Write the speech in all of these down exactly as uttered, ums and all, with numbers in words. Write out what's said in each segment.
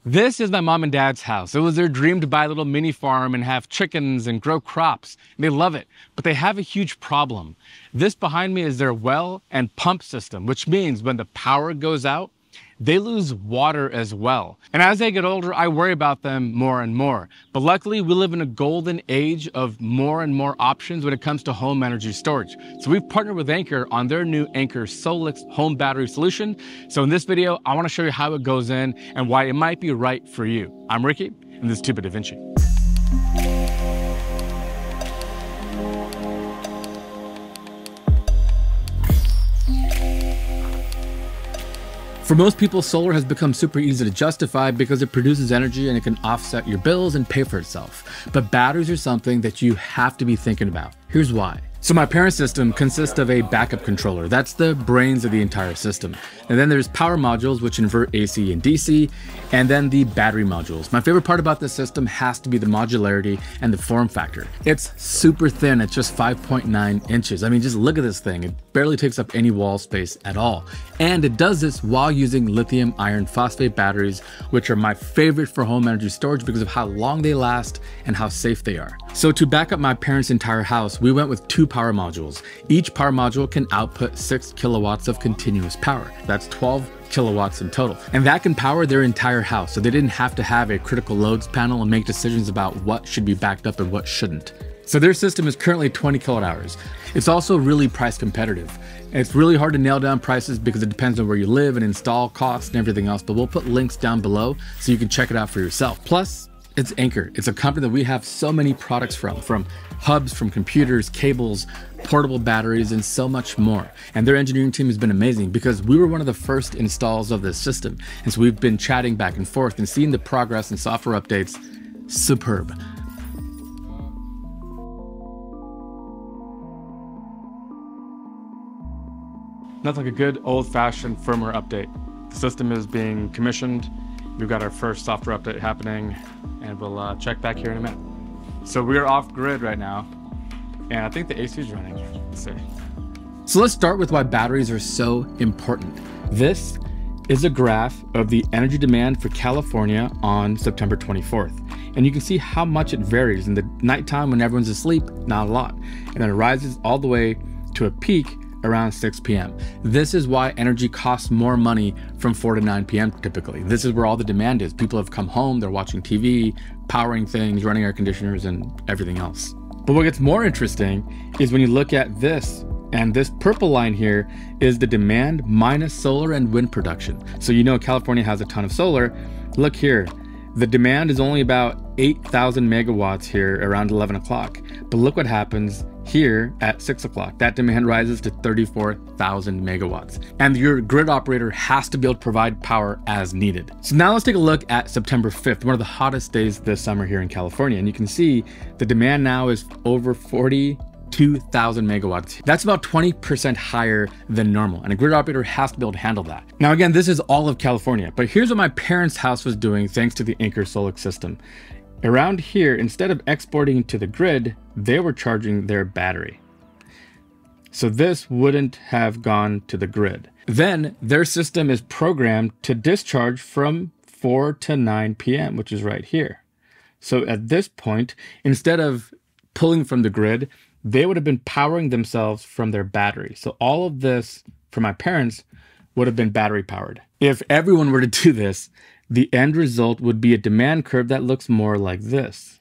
This is my mom and dad's house. It was their dream to buy a little mini farm and have chickens and grow crops. They love it, but they have a huge problem. This behind me is their well and pump system, which means when the power goes out, they lose water as well. And as they get older, I worry about them more and more. But luckily, we live in a golden age of more and more options when it comes to home energy storage. So we've partnered with Anker on their new Anker SOLIX home battery solution. So in this video, I want to show you how it goes in and why it might be right for you. I'm Ricky, and this is Stupid Da Vinci. For most people, solar has become super easy to justify because it produces energy and it can offset your bills and pay for itself. But batteries are something that you have to be thinking about. Here's why. So my parent system consists of a backup controller. That's the brains of the entire system. And then there's power modules, which invert A C and D C, and then the battery modules. My favorite part about this system has to be the modularity and the form factor. It's super thin, it's just five point nine inches. I mean, just look at this thing. It barely takes up any wall space at all. And it does this while using lithium iron phosphate batteries, which are my favorite for home energy storage because of how long they last and how safe they are. So to back up my parents' entire house, we went with two power modules. Each power module can output six kilowatts of continuous power. That's twelve kilowatts in total. And that can power their entire house. So they didn't have to have a critical loads panel and make decisions about what should be backed up and what shouldn't. So their system is currently twenty kilowatt hours. It's also really price competitive. It's really hard to nail down prices because it depends on where you live and install costs and everything else, but we'll put links down below so you can check it out for yourself. Plus, it's Anker. It's a company that we have so many products from, from hubs, from computers, cables, portable batteries, and so much more. And their engineering team has been amazing because we were one of the first installs of this system. And so we've been chatting back and forth and seeing the progress and software updates. Superb. Nothing like a good old-fashioned firmware update. The system is being commissioned. We've got our first software update happening, and we'll uh, check back here in a minute. So we are off grid right now, and I think the A C is running. Let's see. So let's start with why batteries are so important. This is a graph of the energy demand for California on September twenty-fourth. And you can see how much it varies. In the nighttime when everyone's asleep, not a lot. And then it rises all the way to a peak around six p m This is why energy costs more money from four to nine p m typically. This is where all the demand is. People have come home, they're watching T V, powering things, running air conditioners, and everything else. But what gets more interesting is when you look at this, and this purple line here is the demand minus solar and wind production. So you know California has a ton of solar. Look here, the demand is only about eight thousand megawatts here around eleven o'clock. But look what happens here at six o'clock. That demand rises to thirty-four thousand megawatts. And your grid operator has to be able to provide power as needed. So now let's take a look at September fifth, one of the hottest days this summer here in California. And you can see the demand now is over forty-two thousand megawatts. That's about twenty percent higher than normal. And a grid operator has to be able to handle that. Now again, this is all of California, but here's what my parents' house was doing thanks to the Anker SOLIX system. Around here, instead of exporting to the grid, they were charging their battery. So this wouldn't have gone to the grid. Then their system is programmed to discharge from four to nine p m, which is right here. So at this point, instead of pulling from the grid, they would have been powering themselves from their battery. So all of this for my parents would have been battery powered. If everyone were to do this, the end result would be a demand curve that looks more like this.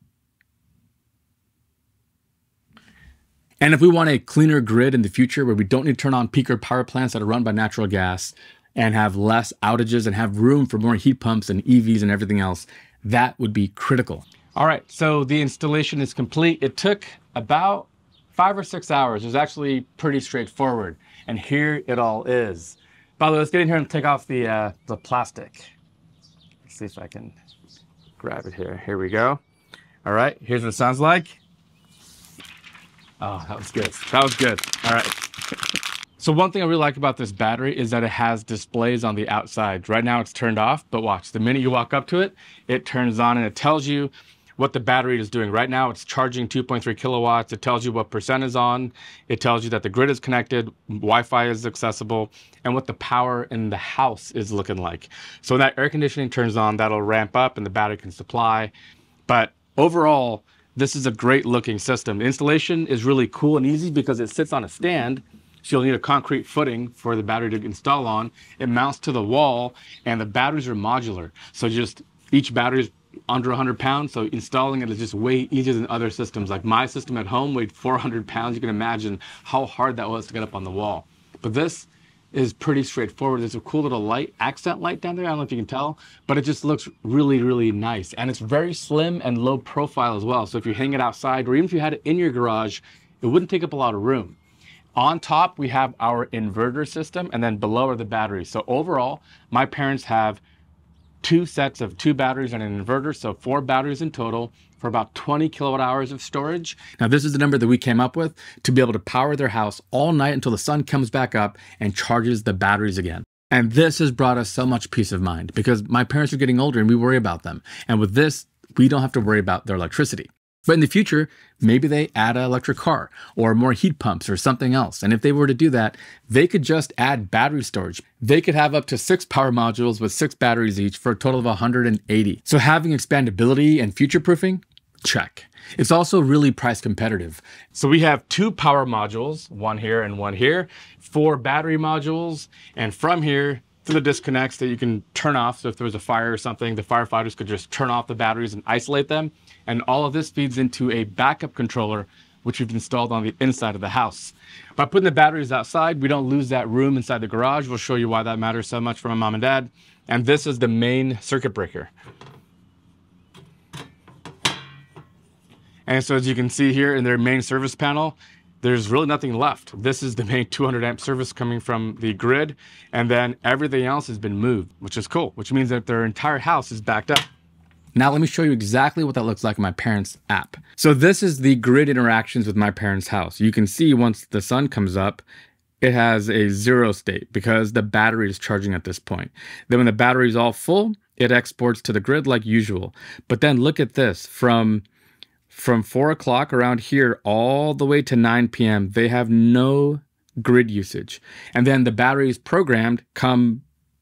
And if we want a cleaner grid in the future where we don't need to turn on peaker power plants that are run by natural gas and have less outages and have room for more heat pumps and E Vs and everything else, that would be critical. All right, so the installation is complete. It took about five or six hours. It was actually pretty straightforward. And here it all is. By the way, let's get in here and take off the, uh, the plastic. Let's see if I can grab it here. Here we go. All right, here's what it sounds like. Oh, that was good. That was good. All right. So one thing I really like about this battery is that it has displays on the outside. Right now it's turned off, but watch. The minute you walk up to it, it turns on and it tells you what the battery is doing. Right now, it's charging two point three kilowatts. It tells you what percent is on. It tells you that the grid is connected, Wi-Fi is accessible, and what the power in the house is looking like. So when that air conditioning turns on, that'll ramp up and the battery can supply. But overall, this is a great looking system. The installation is really cool and easy because it sits on a stand. So you'll need a concrete footing for the battery to install on. It mounts to the wall, and the batteries are modular. So just each battery is under one hundred pounds. So installing it is just way easier than other systems. Like my system at home weighed four hundred pounds. You can imagine how hard that was to get up on the wall. But this is pretty straightforward. There's a cool little light, accent light down there. I don't know if you can tell, but it just looks really, really nice. And it's very slim and low profile as well. So if you hang it outside, or even if you had it in your garage, it wouldn't take up a lot of room. On top, we have our inverter system, and then below are the batteries. So overall, my parents have two sets of two batteries and an inverter, so four batteries in total for about twenty kilowatt hours of storage. Now, this is the number that we came up with to be able to power their house all night until the sun comes back up and charges the batteries again. And this has brought us so much peace of mind because my parents are getting older and we worry about them. And with this, we don't have to worry about their electricity. But in the future, maybe they add an electric car or more heat pumps or something else. And if they were to do that, they could just add battery storage. They could have up to six power modules with six batteries each for a total of one hundred eighty. So having expandability and future-proofing, check. It's also really price competitive. So we have two power modules, one here and one here, four battery modules, and from here to the disconnects that you can turn off. So if there was a fire or something, the firefighters could just turn off the batteries and isolate them. And all of this feeds into a backup controller, which we've installed on the inside of the house. By putting the batteries outside, we don't lose that room inside the garage. We'll show you why that matters so much for my mom and dad. And this is the main circuit breaker. And so as you can see here in their main service panel, there's really nothing left. This is the main two hundred amp service coming from the grid, and then everything else has been moved, which is cool, which means that their entire house is backed up. Now let me show you exactly what that looks like in my parents' app. So this is the grid interactions with my parents' house. You can see once the sun comes up, it has a zero state because the battery is charging at this point. Then when the battery is all full, it exports to the grid like usual. But then look at this, from From four o'clock around here all the way to nine p m, they have no grid usage. And then the battery is programmed come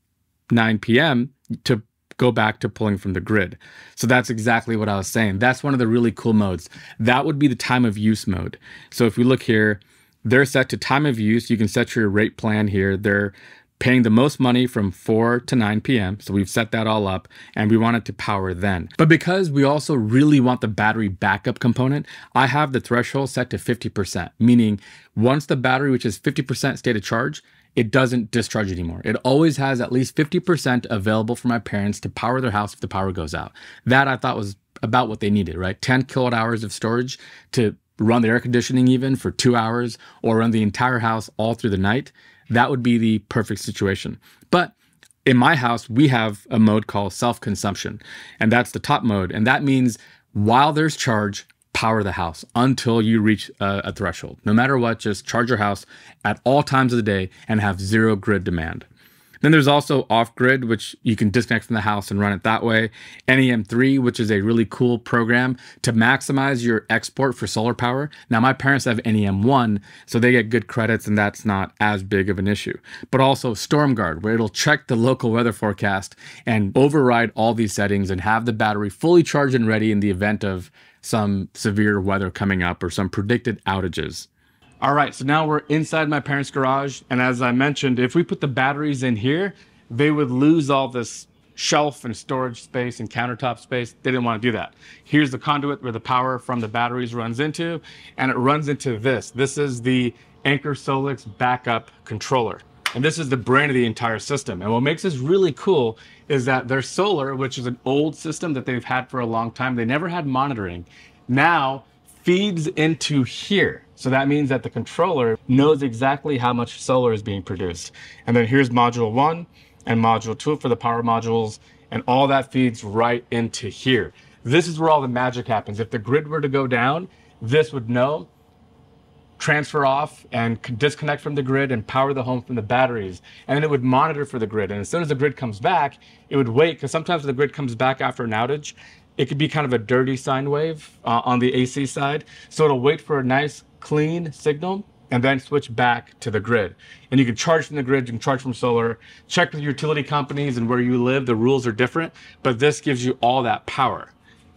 nine p m to go back to pulling from the grid. So that's exactly what I was saying. That's one of the really cool modes. That would be the time of use mode. So if we look here, they're set to time of use. You can set your rate plan here. They're paying the most money from four to nine p m So we've set that all up and we want it to power then. But because we also really want the battery backup component, I have the threshold set to fifty percent, meaning once the battery reaches fifty percent state of charge, it doesn't discharge anymore. It always has at least fifty percent available for my parents to power their house if the power goes out. That I thought was about what they needed, right? ten kilowatt hours of storage to run the air conditioning even for two hours or run the entire house all through the night. That would be the perfect situation. But in my house, we have a mode called self-consumption, and that's the top mode. And that means while there's charge, power the house until you reach a, a threshold. No matter what, just charge your house at all times of the day and have zero grid demand. Then there's also off-grid, which you can disconnect from the house and run it that way. N E M three, which is a really cool program to maximize your export for solar power. Now, my parents have N E M one, so they get good credits, and that's not as big of an issue. But also StormGuard, where it'll check the local weather forecast and override all these settings and have the battery fully charged and ready in the event of some severe weather coming up or some predicted outages. All right, so now we're inside my parents' garage. And as I mentioned, if we put the batteries in here, they would lose all this shelf and storage space and countertop space. They didn't want to do that. Here's the conduit where the power from the batteries runs into, and it runs into this. This is the Anker SOLIX backup controller. And this is the brain of the entire system. And what makes this really cool is that their solar, which is an old system that they've had for a long time, they never had monitoring, now feeds into here. So that means that the controller knows exactly how much solar is being produced. And then here's module one and module two for the power modules, and all that feeds right into here. This is where all the magic happens. If the grid were to go down, this would know, transfer off and disconnect from the grid and power the home from the batteries. And then it would monitor for the grid. And as soon as the grid comes back, it would wait, because sometimes when the grid comes back after an outage, it could be kind of a dirty sine wave uh, on the A C side. So it'll wait for a nice clean signal and then switch back to the grid. And you can charge from the grid, you can charge from solar. Check with utility companies and where you live, the rules are different, but this gives you all that power.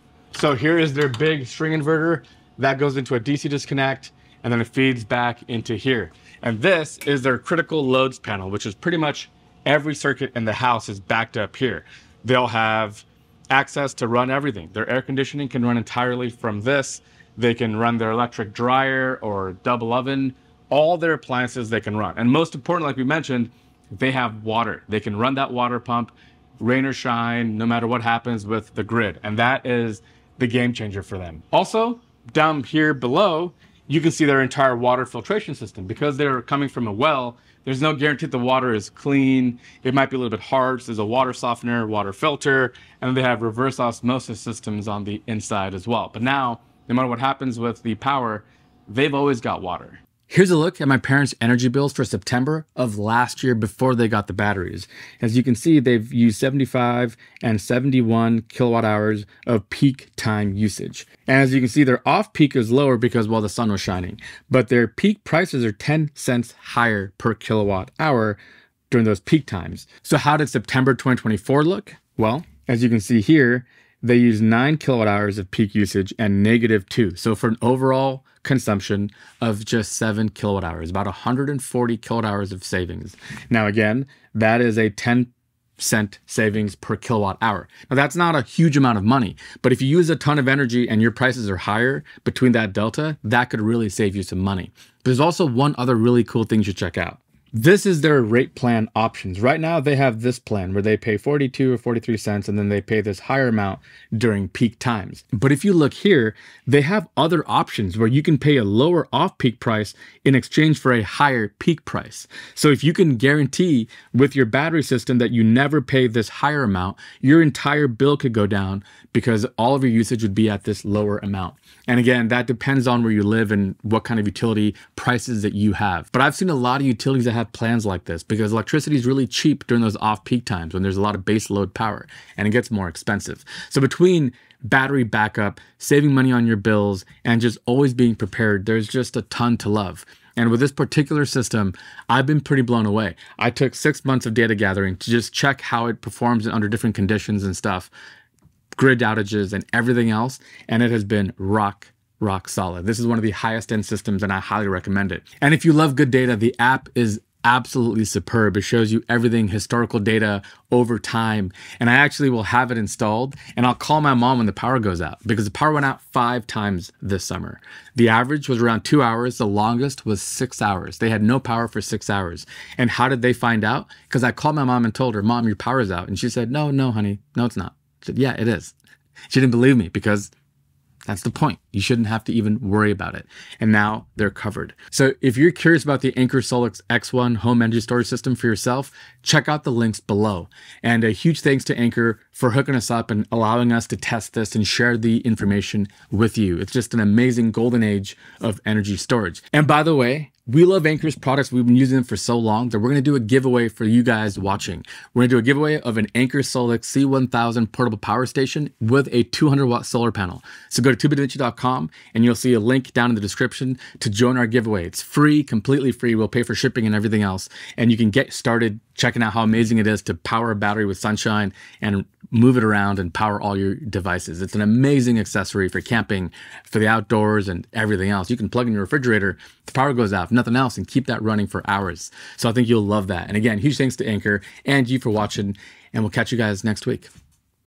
So here is their big string inverter that goes into a D C disconnect, and then it feeds back into here. And this is their critical loads panel, which is pretty much every circuit in the house is backed up here. They'll have access to run everything. Their air conditioning can run entirely from this. They can run their electric dryer or double oven, all their appliances they can run. And most important, like we mentioned, they have water. They can run that water pump, rain or shine, no matter what happens with the grid. And that is the game changer for them. Also, down here below, you can see their entire water filtration system. Because they're coming from a well, there's no guarantee the water is clean. It might be a little bit hard. So there's a water softener, water filter, and they have reverse osmosis systems on the inside as well. But now, no matter what happens with the power, they've always got water. Here's a look at my parents' energy bills for September of last year before they got the batteries. As you can see, they've used seventy-five and seventy-one kilowatt hours of peak time usage. And as you can see, their off-peak is lower because, well, the sun was shining. But their peak prices are ten cents higher per kilowatt hour during those peak times. So how did September twenty twenty-four look? Well, as you can see here, they use nine kilowatt hours of peak usage and negative two. So for an overall consumption of just seven kilowatt hours, about one hundred forty kilowatt hours of savings. Now, again, that is a ten cent savings per kilowatt hour. Now, that's not a huge amount of money, but if you use a ton of energy and your prices are higher between that delta, that could really save you some money. There's also one other really cool thing you should check out. This is their rate plan options. Right now, they have this plan where they pay forty-two or forty-three cents, and then they pay this higher amount during peak times. But if you look here, they have other options where you can pay a lower off-peak price in exchange for a higher peak price. So if you can guarantee with your battery system that you never pay this higher amount, your entire bill could go down because all of your usage would be at this lower amount. And again, that depends on where you live and what kind of utility prices that you have. But I've seen a lot of utilities that have plans like this because electricity is really cheap during those off-peak times when there's a lot of base load power and it gets more expensive. So between battery backup, saving money on your bills, and just always being prepared, there's just a ton to love. And with this particular system, I've been pretty blown away. I took six months of data gathering to just check how it performs under different conditions and stuff, grid outages and everything else, and it has been rock rock solid. This is one of the highest end systems and I highly recommend it. And if you love good data, the app is absolutely superb. It shows you everything, historical data over time. And I actually will have it installed and I'll call my mom when the power goes out because the power went out five times this summer. The average was around two hours. The longest was six hours. They had no power for six hours. And how did they find out? Because I called my mom and told her, Mom, your power's out. And she said, no, no, honey, no, it's not. I said, yeah, it is. She didn't believe me because that's the point. You shouldn't have to even worry about it. And now they're covered. So if you're curious about the Anker SOLIX X one home energy storage system for yourself, check out the links below. And a huge thanks to Anker for hooking us up and allowing us to test this and share the information with you. It's just an amazing golden age of energy storage. And by the way, we love Anker's products. We've been using them for so long that we're going to do a giveaway for you guys watching. We're going to do a giveaway of an Anker SOLIX C one thousand portable power station with a two hundred watt solar panel. So go to tube vinci dot com and you'll see a link down in the description to join our giveaway. It's free, completely free. We'll pay for shipping and everything else. And you can get started checking out how amazing it is to power a battery with sunshine and move it around and power all your devices. It's an amazing accessory for camping, for the outdoors and everything else. You can plug in your refrigerator, the power goes out, if nothing else, and keep that running for hours. So I think you'll love that. And again, huge thanks to Anker and you for watching, and we'll catch you guys next week.